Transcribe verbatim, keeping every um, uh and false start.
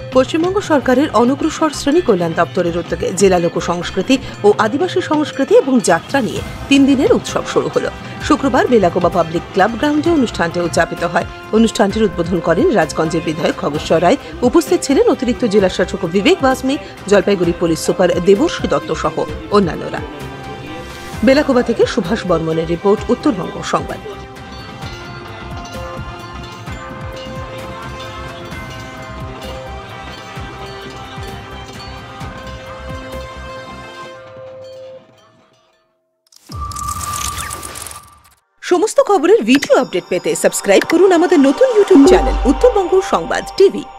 পশ্চিমবঙ্গ সরকারের অনগ্রসর শ্রেণী কল্যাণ দপ্তরের উদ্যোগে জেলা লোক সংস্কৃতি ও আদিবাসী সংস্কৃতি এবং যাত্রা নিয়ে তিন দিনের উৎসব শুরু হলো। শুক্রবার বেলাকোবা পাবলিক ক্লাব গ্রাউন্ডে অনুষ্ঠানটি উদযাপিত হয়। অনুষ্ঠানটির উদ্বোধন করেন রাজগঞ্জের বিধায়ক খগেশ্বর রায়। উপস্থিত ছিলেন অতিরিক্ত জেলা শাসক বিবেক বাসমি, জলপাইগুড়ি পুলিশ সুপার দেবশ্রী দত্ত সহ অন্যান্যরা। বেলাকোবা থেকে সুভাষ বর্মনের রিপোর্ট, উত্তরবঙ্গ সংবাদ। সমস্ত খবরের ভিডিও আপডেট পেতে সাবস্ক্রাইব করুন আমাদের নতুন ইউটিউব চ্যানেল উত্তরবঙ্গ সংবাদ টিভি।